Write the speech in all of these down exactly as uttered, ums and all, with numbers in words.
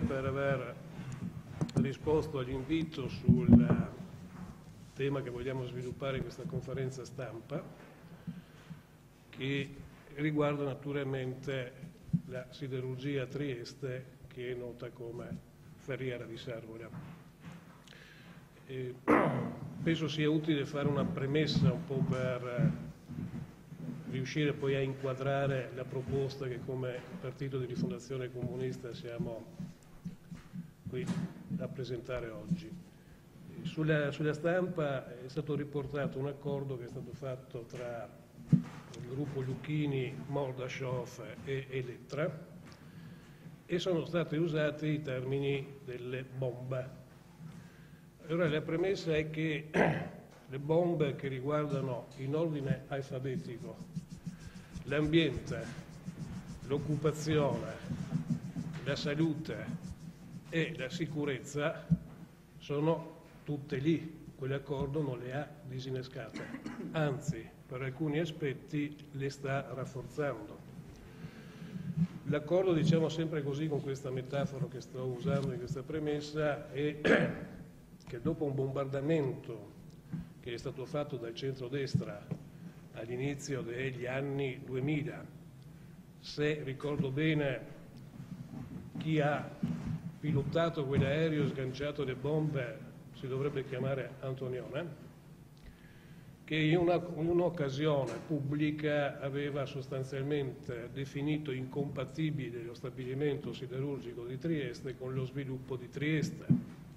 per aver risposto all'invito sul tema che vogliamo sviluppare in questa conferenza stampa, che riguarda naturalmente la siderurgia a Trieste, che è nota come Ferriera di Servola. E penso sia utile fare una premessa un po' per riuscire poi a inquadrare la proposta che come Partito di Rifondazione Comunista siamo qui a presentare oggi. Sulla, sulla stampa è stato riportato un accordo che è stato fatto tra il gruppo Lucchini, Mordashov e Elettra, e sono stati usati i termini delle bombe. Allora la premessa è che le bombe che riguardano in ordine alfabetico l'ambiente, l'occupazione, la salute e la sicurezza sono tutte lì. Quell'accordo non le ha disinnescate, anzi per alcuni aspetti le sta rafforzando. L'accordo, diciamo sempre così con questa metafora che sto usando in questa premessa, è che dopo un bombardamento che è stato fatto dal centrodestra all'inizio degli anni duemila, se ricordo bene chi ha pilotato quell'aereo sganciato le bombe si dovrebbe chiamare Antonione, che in, una, in un'occasione pubblica aveva sostanzialmente definito incompatibile lo stabilimento siderurgico di Trieste con lo sviluppo di Trieste.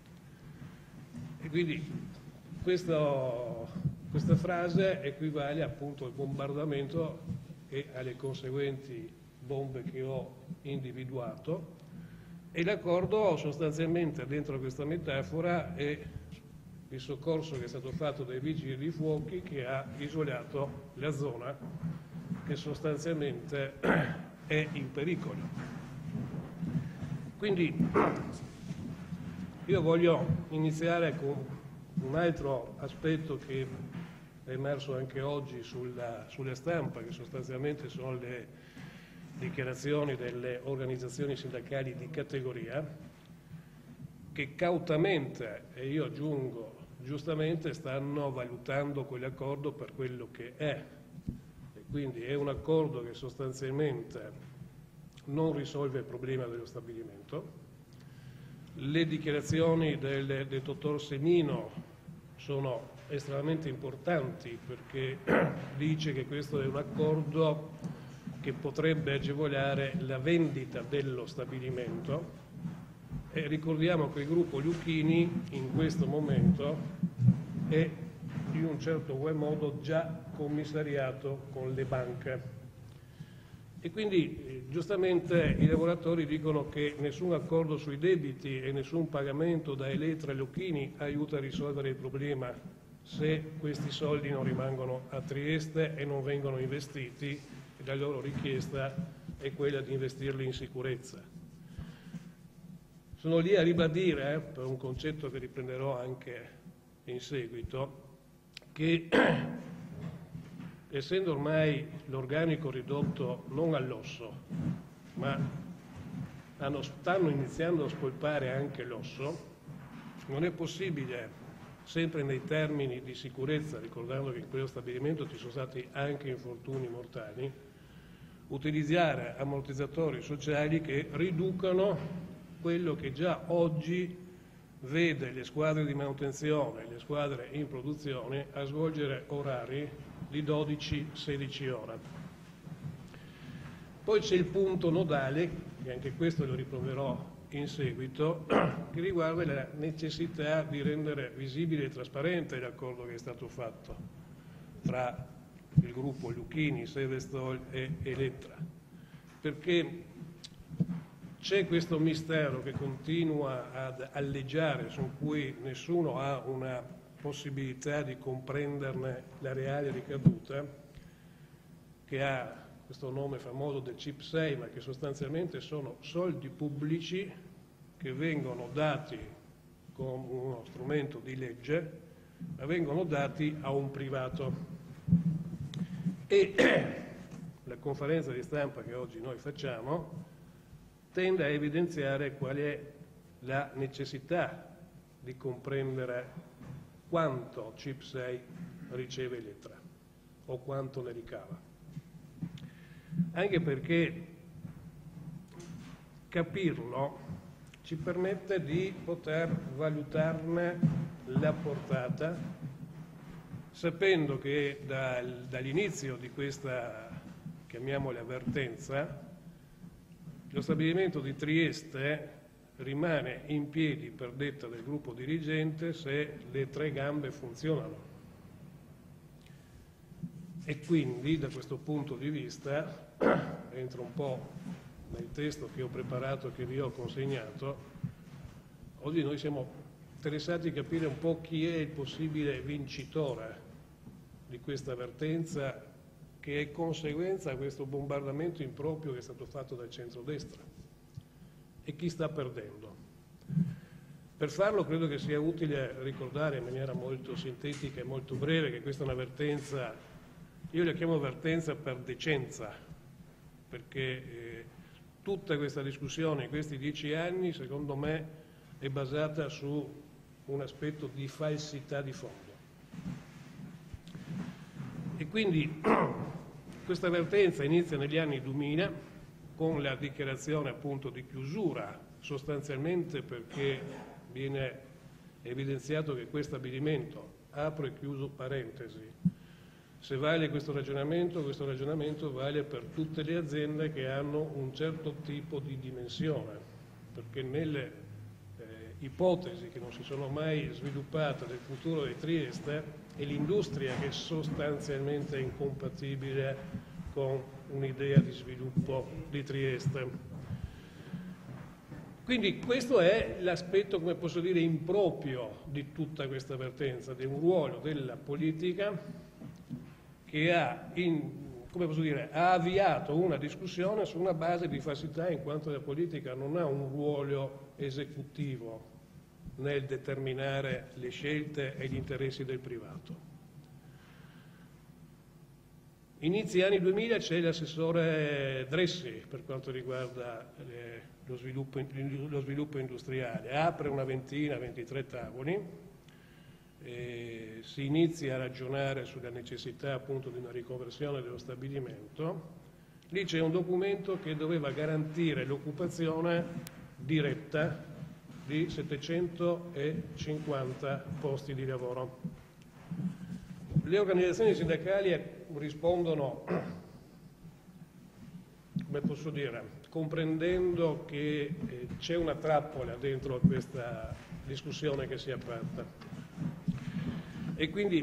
E quindi questo, questa frase equivale appunto al bombardamento e alle conseguenti bombe che ho individuato, e l'accordo sostanzialmente dentro questa metafora è il soccorso che è stato fatto dai vigili di fuochi, che ha isolato la zona che sostanzialmente è in pericolo. Quindi io voglio iniziare con un altro aspetto che è emerso anche oggi sulla, sulla stampa, che sostanzialmente sono le dichiarazioni delle organizzazioni sindacali di categoria, che cautamente, e io aggiungo giustamente, stanno valutando quell'accordo per quello che è. E quindi è un accordo che sostanzialmente non risolve il problema dello stabilimento. Le dichiarazioni del, del dottor Semino sono estremamente importanti, perché dice che questo è un accordo che potrebbe agevolare la vendita dello stabilimento, e ricordiamo che il gruppo Lucchini in questo momento è in un certo qual modo già commissariato con le banche, e quindi eh, giustamente i lavoratori dicono che nessun accordo sui debiti e nessun pagamento da Elettra e Lucchini aiuta a risolvere il problema se questi soldi non rimangono a Trieste e non vengono investiti, e la loro richiesta è quella di investirli in sicurezza. Sono lì a ribadire, eh, per un concetto che riprenderò anche in seguito, che essendo ormai l'organico ridotto non all'osso, ma hanno, stanno iniziando a spolpare anche l'osso, non è possibile, sempre nei termini di sicurezza, ricordando che in quello stabilimento ci sono stati anche infortuni mortali, utilizzare ammortizzatori sociali che riducano quello che già oggi vede le squadre di manutenzione e le squadre in produzione a svolgere orari di dodici sedici ore. Poi c'è il punto nodale, e anche questo lo riproverò in seguito, che riguarda la necessità di rendere visibile e trasparente l'accordo che è stato fatto tra il gruppo Lucchini, Severstall e Elettra, perché c'è questo mistero che continua ad alleggiare, su cui nessuno ha una possibilità di comprenderne la reale ricaduta, che ha questo nome famoso del C I P sei, ma che sostanzialmente sono soldi pubblici che vengono dati con uno strumento di legge, ma vengono dati a un privato. E la conferenza di stampa che oggi noi facciamo tende a evidenziare qual è la necessità di comprendere quanto C I P sei riceve Elettra o quanto ne ricava. Anche perché capirlo ci permette di poter valutarne la portata, sapendo che dal, dall'inizio di questa, chiamiamola, avvertenza, lo stabilimento di Trieste rimane in piedi per detta del gruppo dirigente se le tre gambe funzionano. E quindi, da questo punto di vista, entro un po' nel testo che ho preparato e che vi ho consegnato, oggi noi siamo interessati a capire un po' chi è il possibile vincitore di questa avvertenza, che è conseguenza di questo bombardamento improprio che è stato fatto dal centrodestra, e chi sta perdendo. Per farlo credo che sia utile ricordare in maniera molto sintetica e molto breve che questa è un'avvertenza, io la chiamo avvertenza per decenza, perché eh, tutta questa discussione in questi dieci anni, secondo me, è basata su un aspetto di falsità di fondo. E quindi questa avvertenza inizia negli anni duemila con la dichiarazione appunto di chiusura, sostanzialmente perché viene evidenziato che questo stabilimento, apro e chiuso parentesi, se vale questo ragionamento, questo ragionamento vale per tutte le aziende che hanno un certo tipo di dimensione, perché nelle eh, ipotesi che non si sono mai sviluppate del futuro di Trieste è l'industria che sostanzialmente è incompatibile con un'idea di sviluppo di Trieste. Quindi questo è l'aspetto, come posso dire, improprio di tutta questa avvertenza, di un ruolo della politica che ha, in, come posso dire, ha avviato una discussione su una base di falsità, in quanto la politica non ha un ruolo esecutivo nel determinare le scelte e gli interessi del privato. Inizi anni duemila c'è l'assessore Dressi per quanto riguarda eh, lo, sviluppo, lo sviluppo industriale, apre una ventina, ventitré tavoli, eh, si inizia a ragionare sulla necessità appunto di una riconversione dello stabilimento. Lì c'è un documento che doveva garantire l'occupazione diretta di settecentocinquanta posti di lavoro. Le organizzazioni sindacali rispondono, come posso dire, comprendendo che eh, c'è una trappola dentro a questa discussione che si è aperta. E quindi,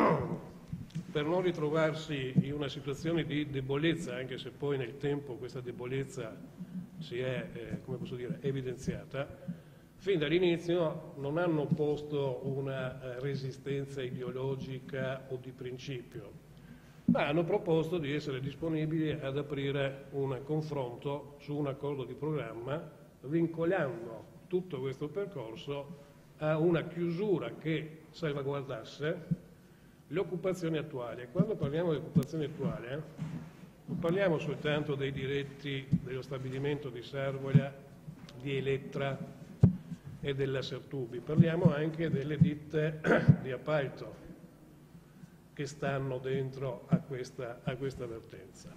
per non ritrovarsi in una situazione di debolezza, anche se poi nel tempo questa debolezza si è, eh, come posso dire, evidenziata, fin dall'inizio non hanno posto una resistenza ideologica o di principio, ma hanno proposto di essere disponibili ad aprire un confronto su un accordo di programma, vincolando tutto questo percorso a una chiusura che salvaguardasse le occupazioni attuali. E quando parliamo di occupazione attuale, non parliamo soltanto dei diretti dello stabilimento di Servola, di Elettra e della Sertubi, parliamo anche delle ditte di appalto che stanno dentro a questa, a questa avvertenza.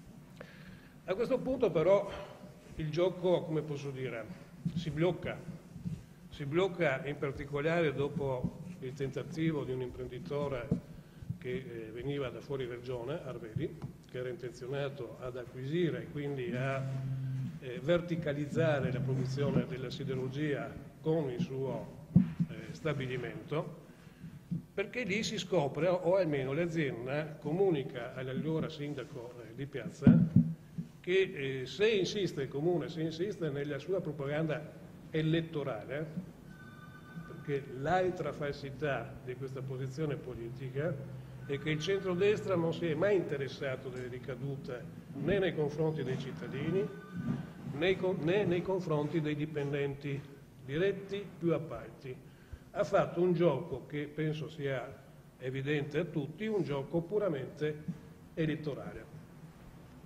A questo punto però il gioco, come posso dire, si blocca, si blocca in particolare dopo il tentativo di un imprenditore che eh, veniva da fuori regione, Arvedi, che era intenzionato ad acquisire e quindi a eh, verticalizzare la produzione della siderurgia con il suo eh, stabilimento, perché lì si scopre, o almeno l'azienda comunica all'allora sindaco eh, di Piazza, che eh, se insiste il comune, se insiste nella sua propaganda elettorale, perché l'altra falsità di questa posizione politica è che il centrodestra non si è mai interessato delle ricadute né nei confronti dei cittadini né, né nei confronti dei dipendenti diretti più appalti. Ha fatto un gioco che penso sia evidente a tutti, un gioco puramente elettorale.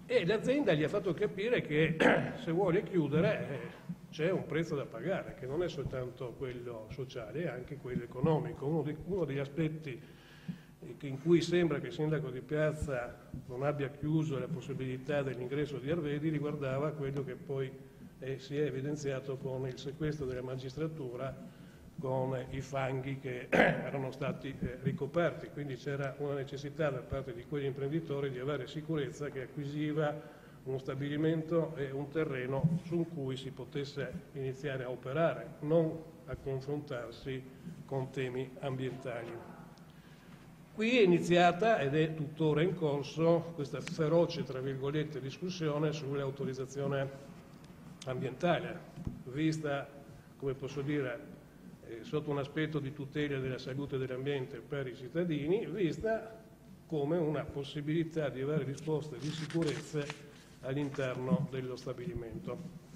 e l'azienda gli ha fatto capire che se vuole chiudere eh, c'è un prezzo da pagare, che non è soltanto quello sociale, è anche quello economico. Uno, di, uno degli aspetti in cui sembra che il sindaco di Piazza non abbia chiuso la possibilità dell'ingresso di Arvedi riguardava quello che poi eh, si è evidenziato con il sequestro della magistratura, con i fanghi che erano stati eh, ricoperti, quindi c'era una necessità da parte di quegli imprenditori di avere sicurezza che acquisiva uno stabilimento e un terreno su cui si potesse iniziare a operare, non a confrontarsi con temi ambientali. Qui è iniziata ed è tuttora in corso questa feroce, tra virgolette, discussione sull'autorizzazione ambientale, vista, come posso dire, sotto un aspetto di tutela della salute dell'ambiente per i cittadini, vista come una possibilità di avere risposte di sicurezza all'interno dello stabilimento.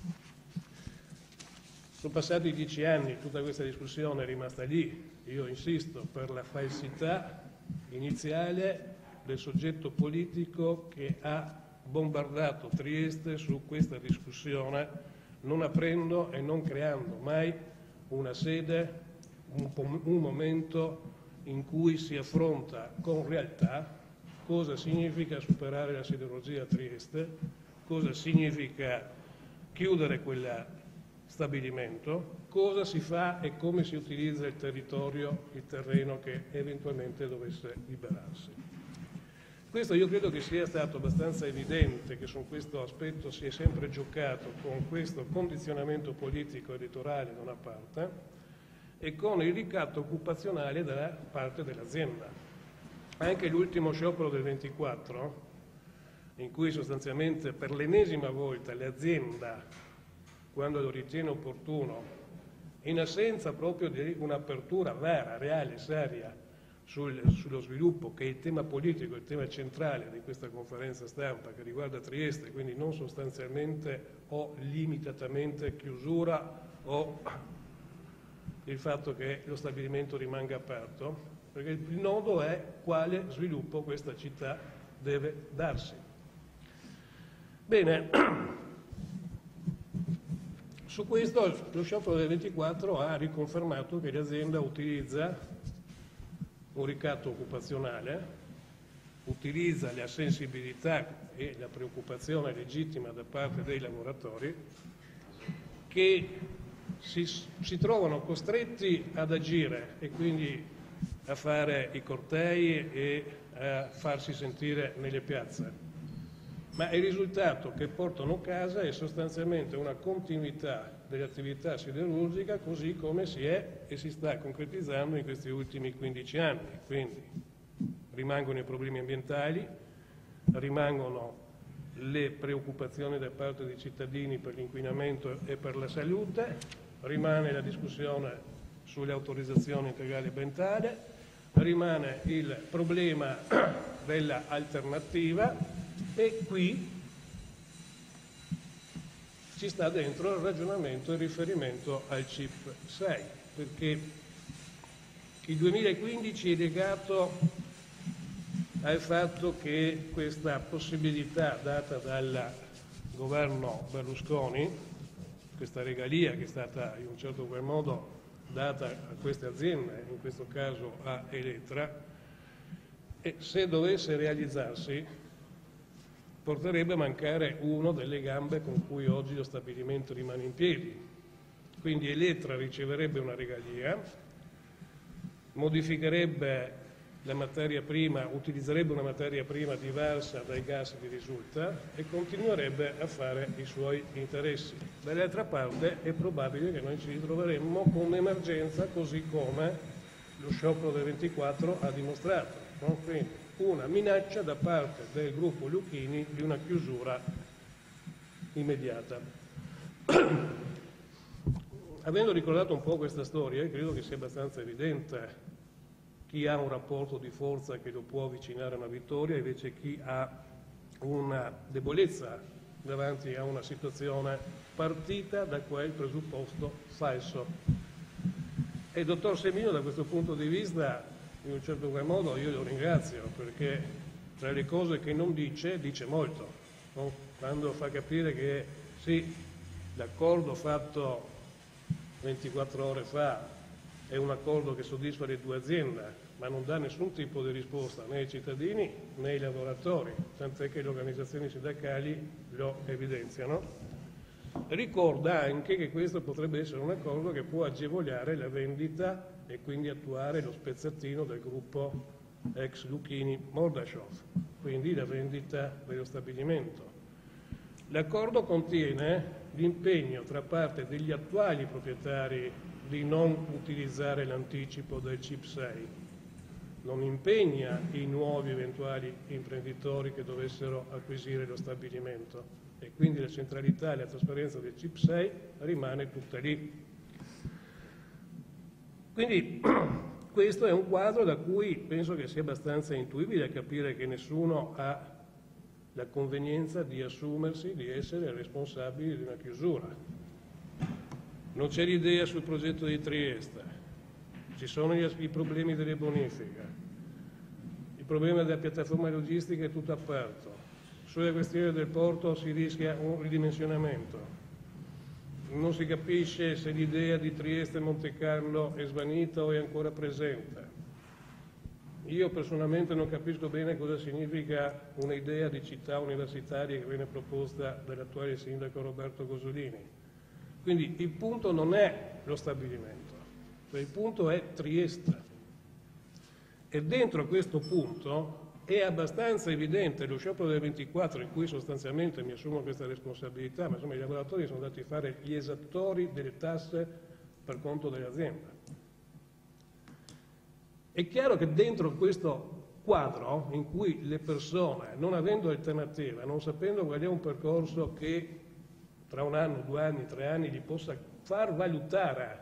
Sono passati dieci anni, tutta questa discussione è rimasta lì. Io insisto per la falsità iniziale del soggetto politico che ha bombardato Trieste su questa discussione, non aprendo e non creando mai una sede, un, un momento in cui si affronta con realtà cosa significa superare la siderurgia a Trieste, cosa significa chiudere quel stabilimento, cosa si fa e come si utilizza il territorio, il terreno che eventualmente dovesse liberarsi. Questo io credo che sia stato abbastanza evidente che su questo aspetto si è sempre giocato con questo condizionamento politico elettorale da una parte e con il ricatto occupazionale dalla parte dell'azienda. Anche l'ultimo sciopero del ventiquattro, in cui sostanzialmente per l'ennesima volta l'azienda, quando lo ritiene opportuno, in assenza proprio di un'apertura vera, reale, seria, Sul, sullo sviluppo, che è il tema politico, il tema centrale di questa conferenza stampa che riguarda Trieste, quindi non sostanzialmente o limitatamente chiusura o il fatto che lo stabilimento rimanga aperto, perché il nodo è quale sviluppo questa città deve darsi. Bene, su questo lo sciopero del ventiquattro ha riconfermato che l'azienda utilizza un ricatto occupazionale, utilizza la sensibilità e la preoccupazione legittima da parte dei lavoratori che si, si trovano costretti ad agire e quindi a fare i cortei e a farsi sentire nelle piazze. Ma il risultato che portano a casa è sostanzialmente una continuità dell'attività siderurgica così come si è e si sta concretizzando in questi ultimi quindici anni. Quindi rimangono i problemi ambientali, rimangono le preoccupazioni da parte dei cittadini per l'inquinamento e per la salute, rimane la discussione sulle autorizzazioni integrali ambientali, rimane il problema dell'alternativa e qui ci sta dentro il ragionamento e il riferimento al C I P sei, perché il duemilaquindici è legato al fatto che questa possibilità data dal governo Berlusconi, questa regalia che è stata in un certo qual modo data a queste aziende, in questo caso a Elettra, e se dovesse realizzarsi porterebbe a mancare una delle gambe con cui oggi lo stabilimento rimane in piedi. Quindi Elettra riceverebbe una regalia, modificherebbe la materia prima, utilizzerebbe una materia prima diversa dai gas che risulta e continuerebbe a fare i suoi interessi. Dall'altra parte è probabile che noi ci ritroveremmo con un'emergenza così come lo sciopero del ventiquattro ha dimostrato, no? Quindi una minaccia da parte del gruppo Lucchini di una chiusura immediata. Avendo ricordato un po' questa storia, credo che sia abbastanza evidente chi ha un rapporto di forza che lo può avvicinare a una vittoria, invece chi ha una debolezza davanti a una situazione partita da quel presupposto falso. E il dottor Semino da questo punto di vista, in un certo qual modo, io lo ringrazio, perché tra le cose che non dice, dice molto. no? Quando fa capire che sì, l'accordo fatto ventiquattro ore fa è un accordo che soddisfa le due aziende, ma non dà nessun tipo di risposta né ai cittadini né ai lavoratori, tant'è che le organizzazioni sindacali lo evidenziano. Ricorda anche che questo potrebbe essere un accordo che può agevolare la vendita e quindi attuare lo spezzatino del gruppo ex Lucchini Mordashov, quindi la vendita dello stabilimento. L'accordo contiene l'impegno tra parte degli attuali proprietari di non utilizzare l'anticipo del C I P sei, non impegna i nuovi eventuali imprenditori che dovessero acquisire lo stabilimento e quindi la centralità e la trasparenza del C I P sei rimane tutta lì. Quindi questo è un quadro da cui penso che sia abbastanza intuibile capire che nessuno ha la convenienza di assumersi di essere responsabili di una chiusura. Non c'è l'idea sul progetto di Trieste, ci sono gli, i problemi delle bonifiche, il problema della piattaforma logistica è tutto aperto, sulla questione del porto si rischia un ridimensionamento, non si capisce se l'idea di Trieste e Monte Carlo è svanita o è ancora presente. Io personalmente non capisco bene cosa significa un'idea di città universitaria che viene proposta dall'attuale sindaco Roberto Cosolini. Quindi il punto non è lo stabilimento, cioè il punto è Trieste. E dentro questo punto è abbastanza evidente lo sciopero del ventiquattro, in cui sostanzialmente mi assumo questa responsabilità, ma insomma i lavoratori sono andati a fare gli esattori delle tasse per conto dell'azienda. È chiaro che dentro questo quadro, in cui le persone, non avendo alternativa, non sapendo qual è un percorso che tra un anno, due anni, tre anni gli possa far valutare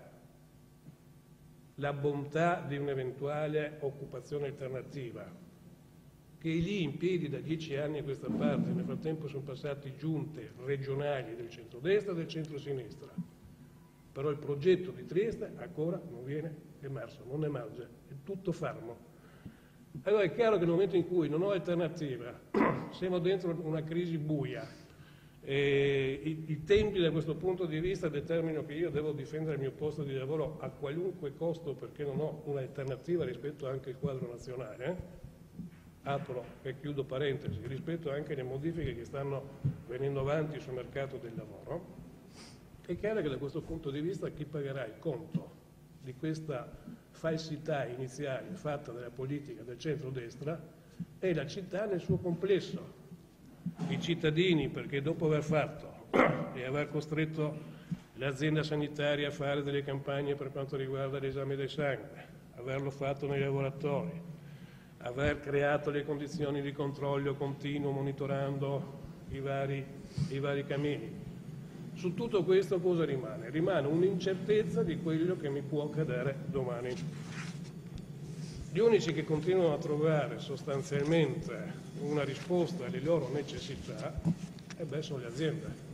la bontà di un'eventuale occupazione alternativa, che è lì in piedi da dieci anni a questa parte, nel frattempo sono passati giunte regionali del centrodestra e del centrosinistra, però il progetto di Trieste ancora non viene emerso, non emerge, è tutto fermo. Allora è chiaro che nel momento in cui non ho alternativa, siamo dentro una crisi buia, e i, i tempi da questo punto di vista determinano che io devo difendere il mio posto di lavoro a qualunque costo perché non ho un'alternativa rispetto anche al quadro nazionale, eh? Apro e chiudo parentesi, rispetto anche alle modifiche che stanno venendo avanti sul mercato del lavoro. È chiaro che da questo punto di vista chi pagherà il conto di questa falsità iniziale fatta dalla politica del centrodestra è la città nel suo complesso. I cittadini, perché dopo aver fatto e aver costretto l'azienda sanitaria a fare delle campagne per quanto riguarda l'esame del sangue, averlo fatto nei lavoratori, aver creato le condizioni di controllo continuo monitorando i vari, i vari cammini, su tutto questo cosa rimane? Rimane un'incertezza di quello che mi può accadere domani. Gli unici che continuano a trovare sostanzialmente una risposta alle loro necessità eh beh, sono le aziende.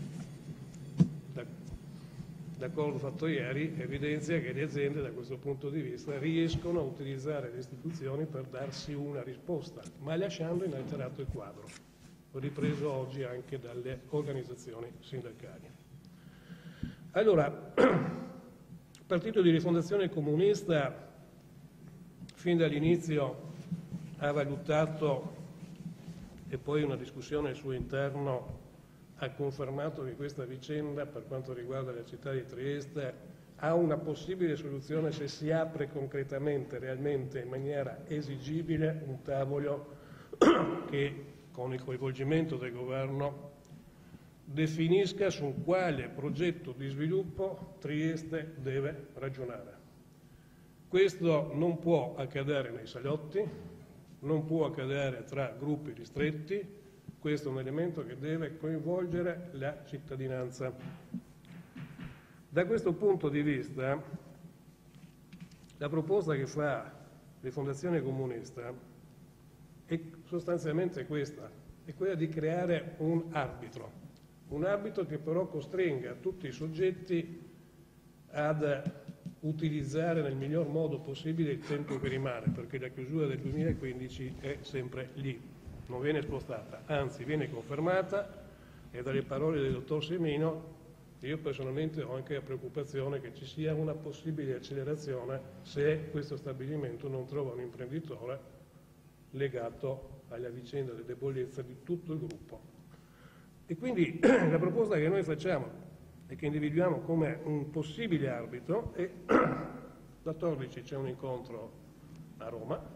L'accordo fatto ieri evidenzia che le aziende da questo punto di vista riescono a utilizzare le istituzioni per darsi una risposta, ma lasciando inalterato il quadro, ripreso oggi anche dalle organizzazioni sindacali. Allora, il Partito di Rifondazione Comunista fin dall'inizio ha valutato, e poi una discussione al suo interno ha confermato che questa vicenda per quanto riguarda la città di Trieste ha una possibile soluzione se si apre concretamente, realmente in maniera esigibile, un tavolo che con il coinvolgimento del governo definisca su quale progetto di sviluppo Trieste deve ragionare. Questo non può accadere nei salotti, non può accadere tra gruppi ristretti, questo è un elemento che deve coinvolgere la cittadinanza. Da questo punto di vista, la proposta che fa Rifondazione Comunista è sostanzialmente questa, è quella di creare un arbitro, un arbitro che però costringa tutti i soggetti ad utilizzare nel miglior modo possibile il tempo che rimane, perché la chiusura del duemilaquindici è sempre lì. non viene spostata, anzi viene confermata, e dalle parole del dottor Semino io personalmente ho anche la preoccupazione che ci sia una possibile accelerazione se questo stabilimento non trova un imprenditore legato alla vicenda delle debolezze di tutto il gruppo. E quindi la proposta che noi facciamo e che individuiamo come un possibile arbitro è quattordici c'è un incontro a Roma.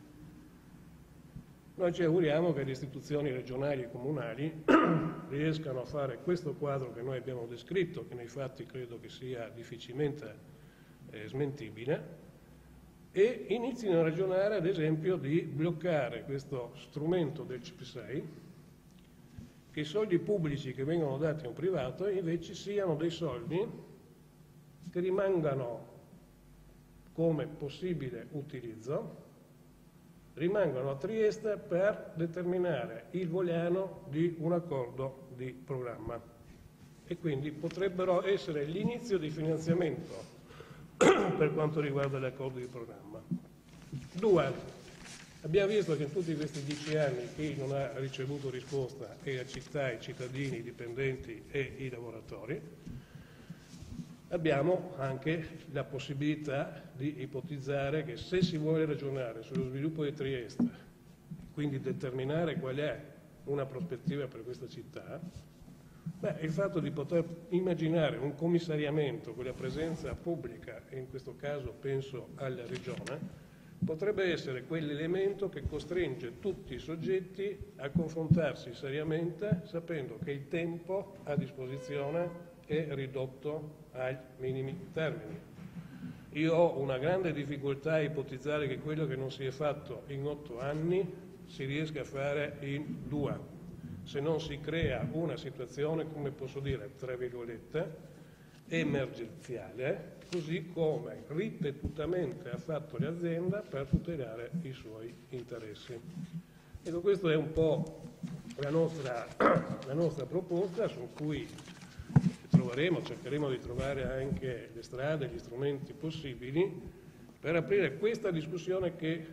Noi ci auguriamo che le istituzioni regionali e comunali riescano a fare questo quadro che noi abbiamo descritto, che nei fatti credo che sia difficilmente eh, smentibile, e inizino a ragionare ad esempio di bloccare questo strumento del C I P sei, che i soldi pubblici che vengono dati a un privato invece siano dei soldi che rimangano come possibile utilizzo, rimangono a Trieste per determinare il vogliano di un accordo di programma e quindi potrebbero essere l'inizio di finanziamento per quanto riguarda l'accordo di programma. Due, abbiamo visto che in tutti questi dieci anni chi non ha ricevuto risposta è la città, i cittadini, i dipendenti e i lavoratori. Abbiamo anche la possibilità di ipotizzare che se si vuole ragionare sullo sviluppo di Trieste, quindi determinare qual è una prospettiva per questa città, beh, il fatto di poter immaginare un commissariamento con la presenza pubblica, e in questo caso penso alla Regione, potrebbe essere quell'elemento che costringe tutti i soggetti a confrontarsi seriamente sapendo che il tempo a disposizione è ridotto ai minimi termini. Io ho una grande difficoltà a ipotizzare che quello che non si è fatto in otto anni si riesca a fare in due, se non si crea una situazione, come posso dire, tra virgolette, emergenziale, così come ripetutamente ha fatto l'azienda per tutelare i suoi interessi. Ecco, questa è un po' la nostra, la nostra proposta su cui troveremo, cercheremo di trovare anche le strade, gli strumenti possibili per aprire questa discussione che,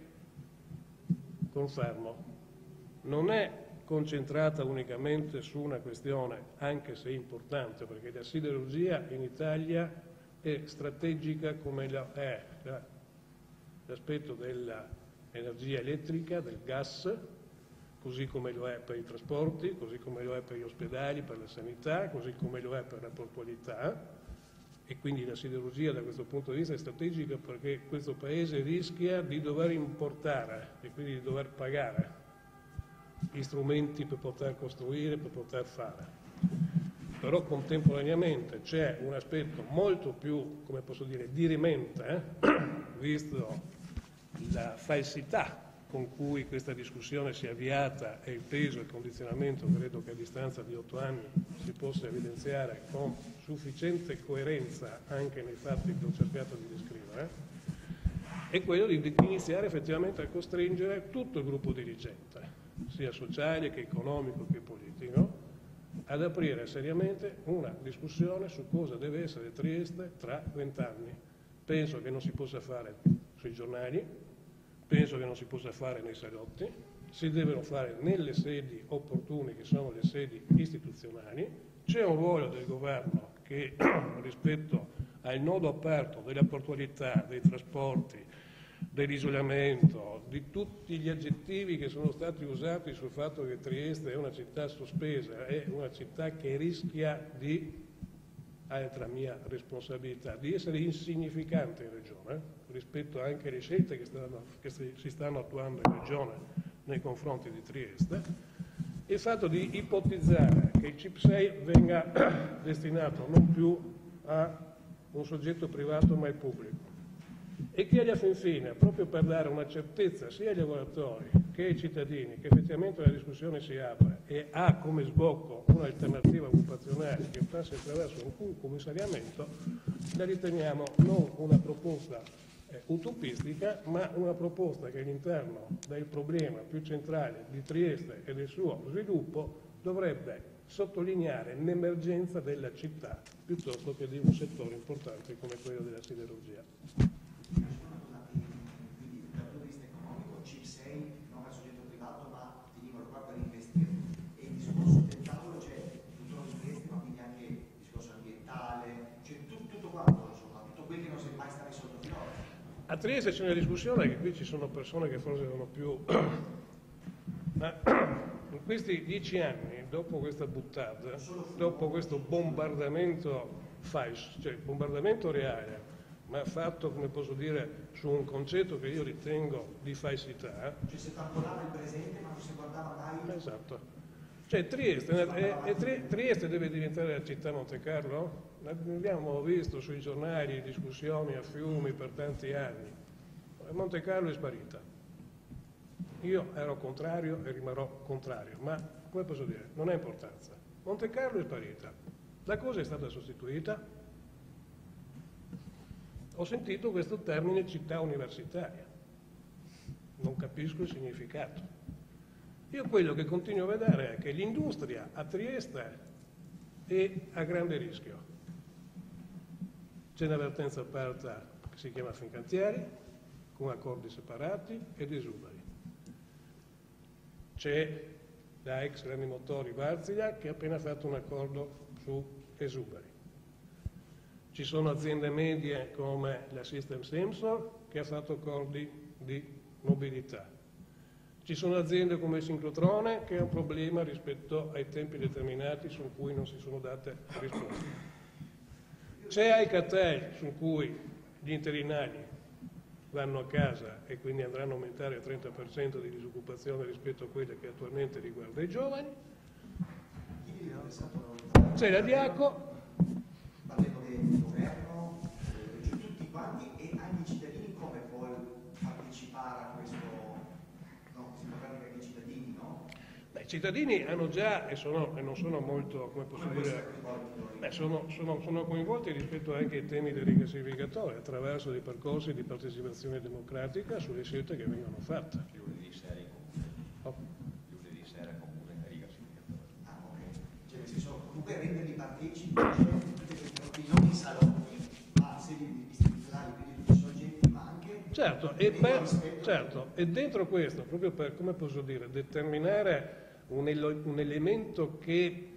confermo, non è concentrata unicamente su una questione, anche se importante, perché la siderurgia in Italia è strategica come lo è l'aspetto dell'energia elettrica, del gas, così come lo è per i trasporti, così come lo è per gli ospedali, per la sanità, così come lo è per la portualità, e quindi la siderurgia da questo punto di vista è strategica perché questo Paese rischia di dover importare e quindi di dover pagare gli strumenti per poter costruire, per poter fare. Però contemporaneamente c'è un aspetto molto più, come posso dire, dirimente, eh? visto la falsità con cui questa discussione si è avviata e il peso e il condizionamento, credo che a distanza di otto anni si possa evidenziare con sufficiente coerenza anche nei fatti che ho cercato di descrivere, è quello di iniziare effettivamente a costringere tutto il gruppo dirigente, sia sociale che economico che politico, ad aprire seriamente una discussione su cosa deve essere Trieste tra vent'anni. Penso che non si possa fare sui giornali, penso che non si possa fare nei salotti, si devono fare nelle sedi opportune che sono le sedi istituzionali. C'è un ruolo del governo che rispetto al nodo aperto della portualità, dei trasporti, dell'isolamento, di tutti gli aggettivi che sono stati usati sul fatto che Trieste è una città sospesa, è una città che rischia di, altra mia responsabilità, di essere insignificante in regione rispetto anche alle scelte che, stanno, che si stanno attuando in regione nei confronti di Trieste, il fatto di ipotizzare che il C I P sei venga destinato non più a un soggetto privato ma al pubblico e che alla fin fine, proprio per dare una certezza sia ai lavoratori che ai cittadini che effettivamente la discussione si apre e ha come sbocco un'alternativa occupazionale che passa attraverso un commissariamento, la riteniamo non una proposta eh, utopistica, ma una proposta che all'interno del problema più centrale di Trieste e del suo sviluppo dovrebbe sottolineare l'emergenza della città piuttosto che di un settore importante come quello della siderurgia. Quindi dal punto di vista economico C I P sei non è soggetto privato ma ti dicono A Trieste c'è una discussione che qui ci sono persone che forse sono più... Ma in questi dieci anni, dopo questa buttata, dopo questo bombardamento falso, cioè bombardamento reale, ma fatto, come posso dire, su un concetto che io ritengo di falsità. Cioè si tamponava il presente ma non si guardava mai. Esatto. Cioè Trieste, è, è, è, Trieste deve diventare la città Monte Carlo? L'abbiamo visto sui giornali, discussioni a fiumi per tanti anni. Monte Carlo è sparita. Io ero contrario e rimarrò contrario, ma come posso dire? Non ha importanza. Monte Carlo è sparita. La cosa è stata sostituita. Ho sentito questo termine città universitaria. Non capisco il significato. Io quello che continuo a vedere è che l'industria a Trieste è a grande rischio. C'è una vertenza aperta che si chiama Fincantieri, con accordi separati ed esuberi. C'è la ex Reni Motori Wärtsilä che ha appena fatto un accordo su esuberi. Ci sono aziende medie come la System Sensor che ha fatto accordi di mobilità. Ci sono aziende come il Sincrotrone che ha un problema rispetto ai tempi determinati su cui non si sono date risposte. C'è Alcatel su cui gli interinali vanno a casa e quindi andranno a aumentare il trenta per cento di disoccupazione rispetto a quella che attualmente riguarda i giovani. C'è la Diaco. Parliamo del governo, cioè tutti quanti, e agli cittadini come può partecipare a questo, no, si parla anche ai cittadini, no? Beh, i cittadini hanno già, e, sono, e non sono molto, come posso come dire, beh, sono, sono, sono coinvolti rispetto anche ai temi dei rigassificatori, attraverso dei percorsi di partecipazione democratica sulle scelte che vengono fatte. Lunedì sera in comune. Oh. Lunedì sera in comune ai rigassificatori. Ah, ok. Cioè nel senso, comunque renderli partecipi, cioè, non in salotti, ma sedi istituzionali, quindi tutti i soggetti, ma anche... Certo e, per, certo, e dentro questo, proprio per, come posso dire, determinare un, un elemento che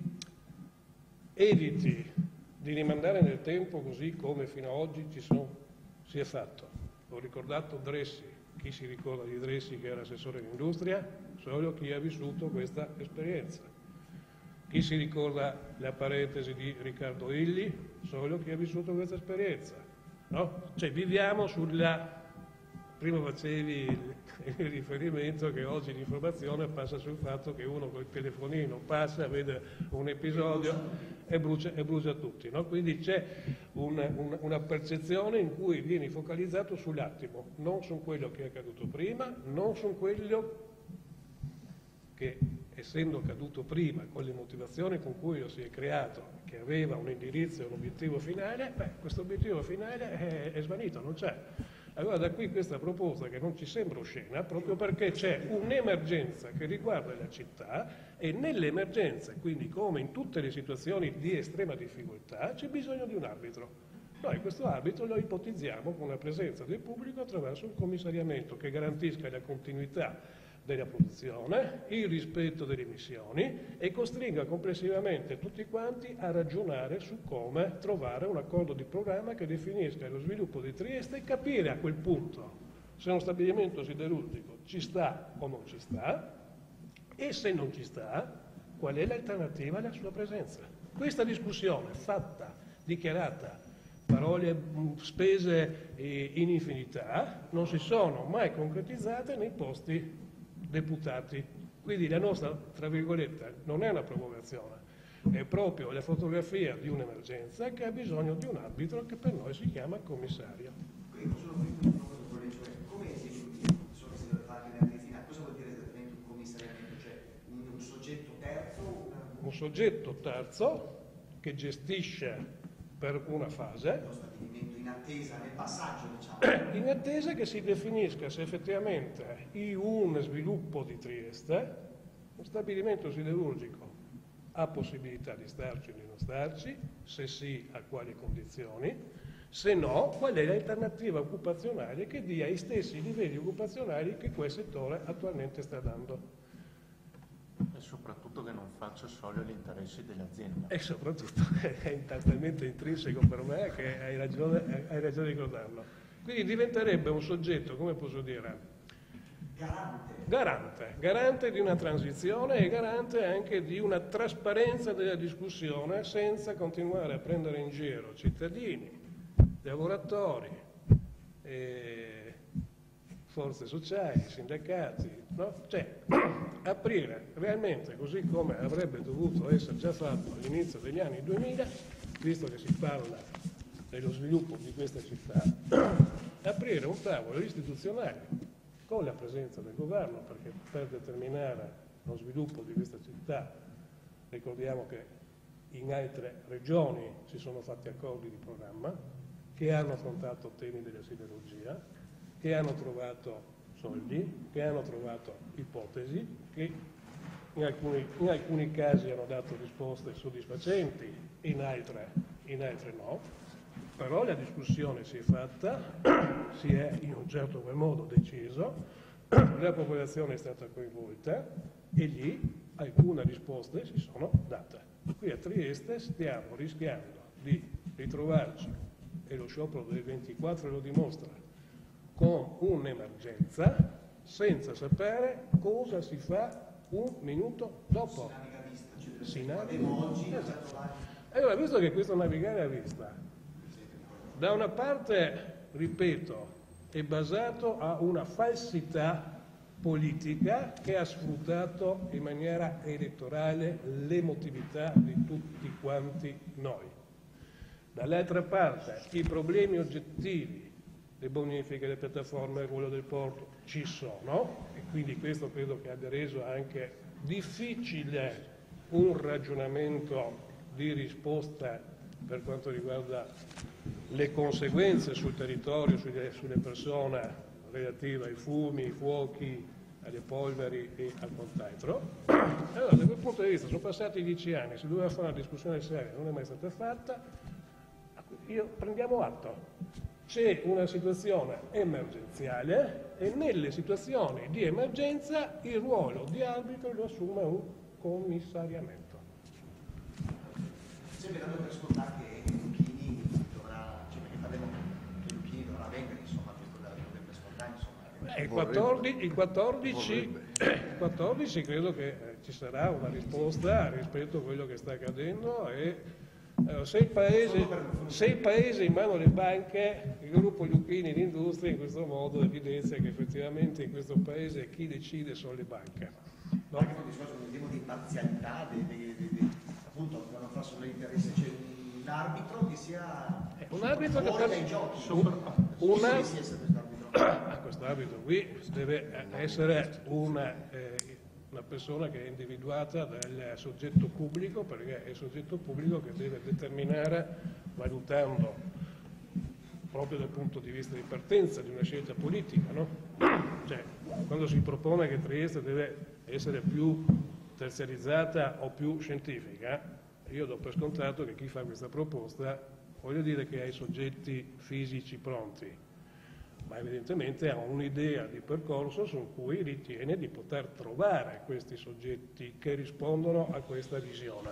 eviti di rimandare nel tempo così come fino ad oggi ci sono, si è fatto. Ho ricordato Dressi, chi si ricorda di Dressi che era assessore all'industria? Solo chi ha vissuto questa esperienza. Chi si ricorda la parentesi di Riccardo Illy? Solo chi ha vissuto questa esperienza. No? Cioè viviamo sulla... Prima facevi il, il riferimento che oggi l'informazione passa sul fatto che uno col telefonino passa, vede un episodio e brucia, e brucia tutti. No? Quindi c'è un, un, una percezione in cui vieni focalizzato sull'attimo, non su quello che è accaduto prima, non su quello che, essendo accaduto prima, con le motivazioni con cui lo si è creato, che aveva un indirizzo e un obiettivo finale, beh, questo obiettivo finale è, è svanito, non c'è. Allora da qui questa proposta che non ci sembra oscena, proprio perché c'è un'emergenza che riguarda la città e nell'emergenza, quindi come in tutte le situazioni di estrema difficoltà, c'è bisogno di un arbitro. Noi questo arbitro lo ipotizziamo con la presenza del pubblico attraverso un commissariamento che garantisca la continuità della produzione, il rispetto delle missioni e costringa complessivamente tutti quanti a ragionare su come trovare un accordo di programma che definisca lo sviluppo di Trieste e capire a quel punto se uno stabilimento siderurgico ci sta o non ci sta e se non ci sta qual è l'alternativa alla sua presenza. Questa discussione fatta, dichiarata, parole spese in infinità, non si sono mai concretizzate nei posti deputati. Quindi la nostra, tra virgolette, non è una provocazione, è proprio la fotografia di un'emergenza che ha bisogno di un arbitro che per noi si chiama commissario. Quindi solo cioè, come sono si deve fare in Argentina? Cosa vuol dire esattamente un commissariamento? Cioè un, un soggetto terzo? Una... Un soggetto terzo che gestisce per una fase, lo stabilimento in attesa, nel passaggio diciamo. In attesa che si definisca se effettivamente in un sviluppo di Trieste un stabilimento siderurgico ha possibilità di starci o di non starci, se sì a quali condizioni, se no qual è l'alternativa occupazionale che dia i stessi livelli occupazionali che quel settore attualmente sta dando. E soprattutto che non faccia solo gli interessi dell'azienda. E soprattutto è talmente intrinseco per me che hai ragione, hai ragione di ricordarlo. Quindi diventerebbe un soggetto, come posso dire, Garante. Garante, garante di una transizione e garante anche di una trasparenza della discussione senza continuare a prendere in giro cittadini, lavoratori, eh, forze sociali, sindacati, no? Cioè aprire realmente, così come avrebbe dovuto essere già fatto all'inizio degli anni duemila, visto che si parla dello sviluppo di questa città, aprire un tavolo istituzionale con la presenza del governo, perché per determinare lo sviluppo di questa città ricordiamo che in altre regioni si sono fatti accordi di programma che hanno affrontato temi della siderurgia, che hanno trovato soldi, che hanno trovato ipotesi, che in alcuni, in alcuni casi hanno dato risposte soddisfacenti, in altre, in altre no. Però la discussione si è fatta, si è in un certo qual modo deciso, la popolazione è stata coinvolta e lì alcune risposte si sono date. Qui a Trieste stiamo rischiando di ritrovarci, e lo sciopero del ventiquattro lo dimostra, con un'emergenza senza sapere cosa si fa un minuto dopo. Si naviga a vista. Esatto. Allora, visto che questo navigare a vista da una parte, ripeto, è basato a una falsità politica che ha sfruttato in maniera elettorale l'emotività di tutti quanti noi. Dall'altra parte, i problemi oggettivi, le bonifiche, le piattaforme, il ruolo del porto, ci sono, e quindi questo credo che abbia reso anche difficile un ragionamento di risposta per quanto riguarda le conseguenze sul territorio, sulle, sulle persone relative ai fumi, ai fuochi, alle polveri e al quant'altro. Allora, da quel punto di vista sono passati dieci anni, si doveva fare una discussione seria, non è mai stata fatta. Io prendiamo atto, c'è una situazione emergenziale e nelle situazioni di emergenza il ruolo di arbitro lo assume un commissariamento. Sempre dando per scontato che Lucchini dovrà, cioè perché parliamo che Lucchini dovrà vendere, insomma, questo della per scontato, insomma. Eh, il, quattordici, il, quattordici, il quattordici credo che eh, ci sarà una risposta rispetto a quello che sta accadendo e eh, se, il paese, se il paese è in mano alle banche, il gruppo Lucchini d'Industria in questo modo evidenzia che effettivamente in questo paese chi decide sono le banche. No? Anche un discorso di parzialità, di, di, di, di, appunto, non fa solo l'interesse, c'è un arbitro che sia un arbitro che fa dai giochi. Un, un ar- ah, questo arbitro qui deve essere una, eh, una persona che è individuata dal soggetto pubblico, perché è il soggetto pubblico che deve determinare, valutando proprio dal punto di vista di partenza di una scelta politica, no? Cioè, quando si propone che Trieste deve essere più terziarizzata o più scientifica, io do per scontato che chi fa questa proposta, voglio dire che ha i soggetti fisici pronti, ma evidentemente ha un'idea di percorso su cui ritiene di poter trovare questi soggetti che rispondono a questa visione.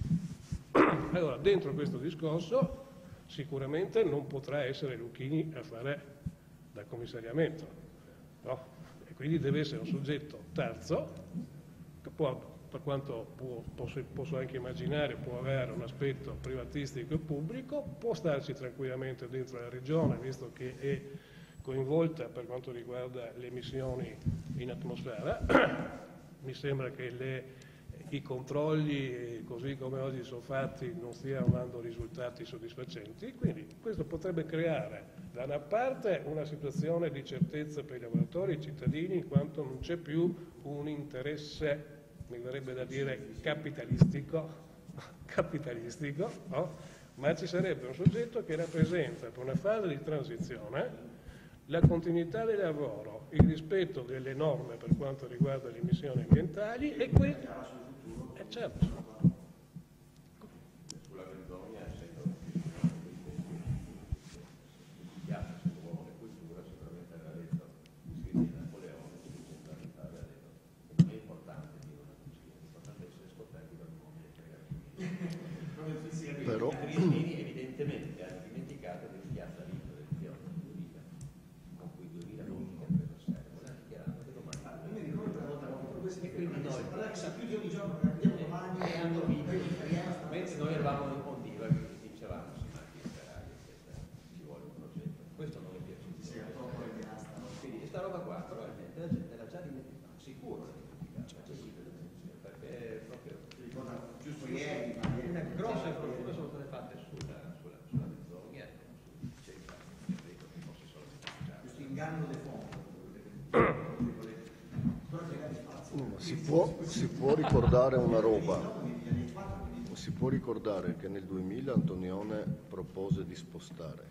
Allora, dentro questo discorso sicuramente non potrà essere Lucchini a fare da commissariamento, no? E quindi deve essere un soggetto terzo che può, per quanto può, posso, posso anche immaginare, può avere un aspetto privatistico e pubblico, può starci tranquillamente dentro la regione, visto che è coinvolta per quanto riguarda le emissioni in atmosfera. Mi sembra che le, i controlli, così come oggi sono fatti, non stiano dando risultati soddisfacenti, quindi questo potrebbe creare da una parte una situazione di certezza per i lavoratori e i cittadini, in quanto non c'è più un interesse, mi verrebbe da dire, capitalistico, capitalistico, no? Ma ci sarebbe un soggetto che rappresenta per una fase di transizione la continuità del lavoro, il rispetto delle norme per quanto riguarda le emissioni ambientali e qui... Eh, certo. Sulla Vergogna essendo piace se uomo le culture, sicuramente aveva detto scritti di Napoleone, scritti in Italia, ha detto che non è importante dire una cucina, è importante essere scoperti dal mondo dei creativi. Però evidentemente ha dimenticato che si piazza l'intro del fiore di vita. piegando le fonti. No, si, può, si può ricordare una roba, si può ricordare che nel duemila Antonione propose di spostare,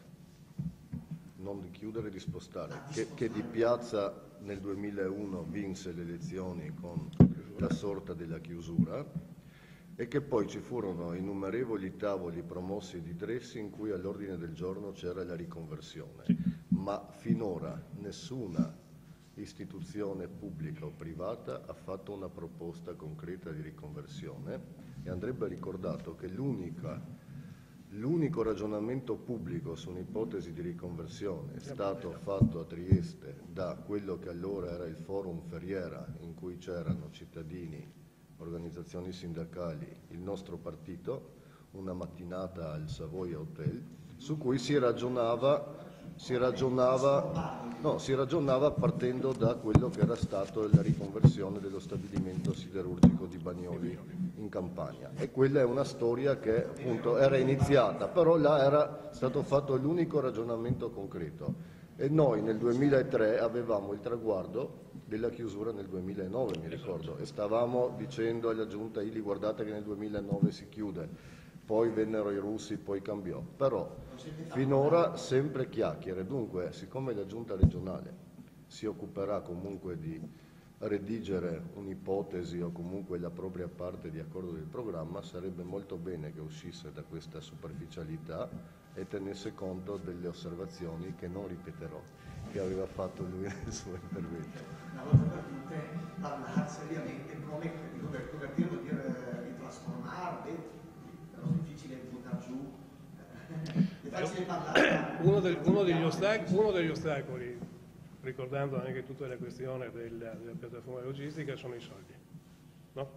non di chiudere, di spostare, che, che Di Piazza nel duemilauno vinse le elezioni con la sorta della chiusura e che poi ci furono innumerevoli tavoli promossi di Dressi in cui all'ordine del giorno c'era la riconversione, ma finora nessuna istituzione pubblica o privata ha fatto una proposta concreta di riconversione e andrebbe ricordato che l'unica, l'unico ragionamento pubblico su un'ipotesi di riconversione è stato fatto a Trieste da quello che allora era il Forum Ferriera, in cui c'erano cittadini, organizzazioni sindacali, il nostro partito, una mattinata al Savoia Hotel, su cui si ragionava Si ragionava, no, si ragionava partendo da quello che era stato la riconversione dello stabilimento siderurgico di Bagnoli in Campania. E quella è una storia che appunto era iniziata, però là era stato fatto l'unico ragionamento concreto. E noi nel duemilatré avevamo il traguardo della chiusura nel duemilanove, mi ricordo, e stavamo dicendo alla giunta Ili guardate che nel duemilanove si chiude. Poi vennero i russi, poi cambiò. Però finora sempre chiacchiere. Dunque, siccome la giunta regionale si occuperà comunque di redigere un'ipotesi o comunque la propria parte di accordo del programma, sarebbe molto bene che uscisse da questa superficialità e tenesse conto delle osservazioni che non ripeterò, che aveva fatto lui nel suo intervento. Una volta per tutte, parlare seriamente come, come, come dire, vuol dire ritrasformare, difficile buttare giù, è facile parlare. Uno, del, uno, degli ostacoli, uno degli ostacoli, ricordando anche tutta la questione della, della piattaforma logistica, sono i soldi, no?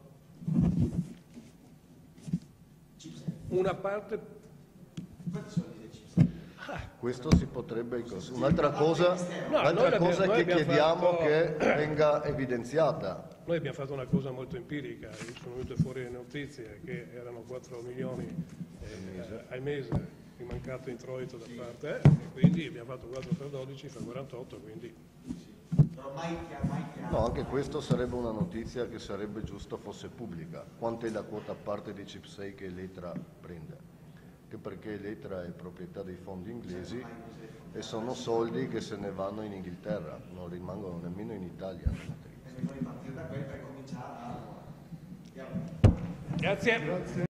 Una parte... Quanti soldi del C I S? Questo si potrebbe... Un'altra cosa, No, un'altra noi cosa abbiamo- che noi abbiamo chiediamo fatto- che venga evidenziata. Noi abbiamo fatto una cosa molto empirica, sono venute fuori le notizie che erano quattro milioni eh, al mese di mancato introito da parte, eh, e quindi abbiamo fatto quattro per dodici, fa quarantotto, quindi... Però mai chiaro, mai chiaro. No, anche questo sarebbe una notizia che sarebbe giusto fosse pubblica. Quanto è la quota parte di C I P sei che l'Etra prende? Anche perché l'Etra è proprietà dei fondi inglesi e sono soldi che se ne vanno in Inghilterra, non rimangono nemmeno in Italia. E noi partire da quello per cominciare a... Grazie.